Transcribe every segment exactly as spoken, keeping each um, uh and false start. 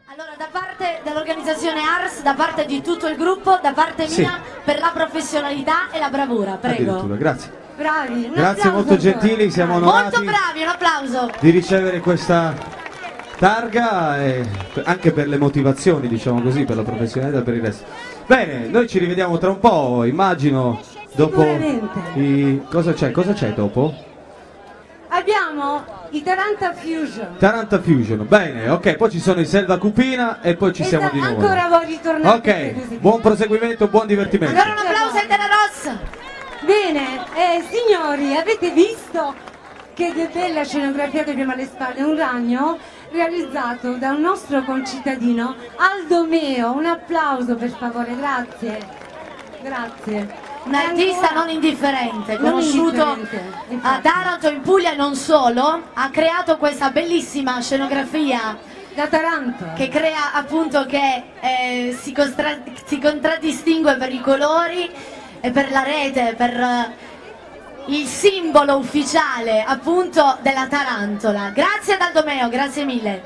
Allora, da parte dell'organizzazione Ars, da parte di tutto il gruppo, da parte mia, sì, per la professionalità e la bravura, prego. Grazie. Bravi, un Grazie, molto gentili, siamo onorati. Molto bravi, un applauso. Di ricevere questa targa e anche per le motivazioni, diciamo così, per la professionalità e per il resto. Bene, noi ci rivediamo tra un po', immagino, dopo i... Cosa c'è? Cosa c'è dopo? Abbiamo i Taranta Fusion. Taranta Fusion, bene, ok, poi ci sono i Selva Cupina e poi ci Esatto, siamo di nuovo. ancora voi ritornate. Ok, buon proseguimento, buon divertimento. Allora un applauso ai Terra Rossa. Bene, eh, signori, avete visto che bella scenografia che abbiamo alle spalle? Un ragno realizzato da un nostro concittadino, Aldo Meo. Un applauso per favore, grazie. Grazie. Un artista non indifferente, Non conosciuto indifferente, a Taranto, in Puglia e non solo, ha creato questa bellissima scenografia da Taranto, che crea appunto che eh, si, si contraddistingue per i colori e per la rete, per eh, il simbolo ufficiale appunto della tarantola. Grazie ad Aldo Meo, grazie mille.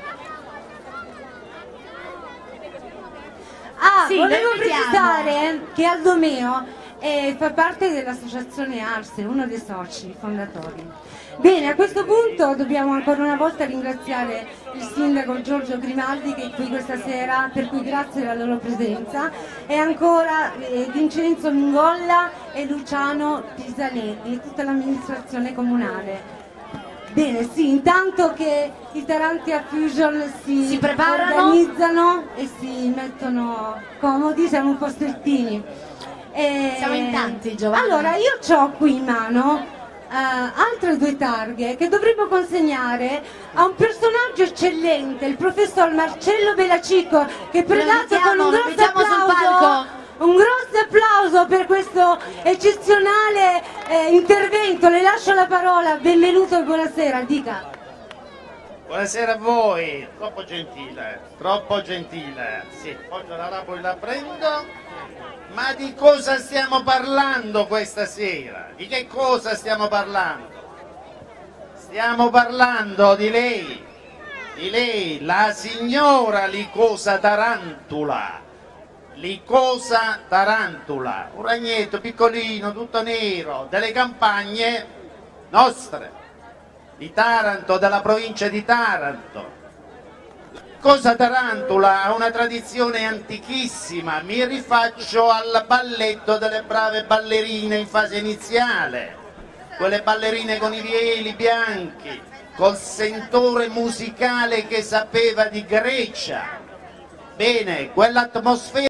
Ah, sì, volevo precisare che Aldo Meo Eh, fa parte dell'associazione Arse, uno dei soci fondatori. Bene, a questo punto dobbiamo ancora una volta ringraziare il sindaco Giorgio Grimaldi che è qui questa sera, per cui grazie della loro presenza, e ancora eh, Vincenzo Mingolla e Luciano Pisanelli e tutta l'amministrazione comunale. Bene, sì, intanto che i Tarantia Fusion si, si preparano, organizzano e si mettono comodi, siamo un po' strettini. Eh, Siamo in tanti, Giovanni. Allora, io ho qui in mano uh, altre due targhe che dovremmo consegnare a un personaggio eccellente, il professor Marcello Belacico, che è pregato con un grosso applauso, un grosso applauso per questo eccezionale eh, intervento. Le lascio la parola, benvenuto e buonasera, dica. Buonasera a voi, troppo gentile, troppo gentile. Sì, poi la rabo la prendo. Ma di cosa stiamo parlando questa sera? Di che cosa stiamo parlando? Stiamo parlando di lei, di lei, la signora Licosa Tarantula. Licosa Tarantula, un ragnetto piccolino, tutto nero, delle campagne nostre, di Taranto, della provincia di Taranto. Licosa Tarantula ha una tradizione antichissima, mi rifaccio al balletto delle brave ballerine in fase iniziale, quelle ballerine con i veli bianchi, col sentore musicale che sapeva di Grecia. Bene, quell'atmosfera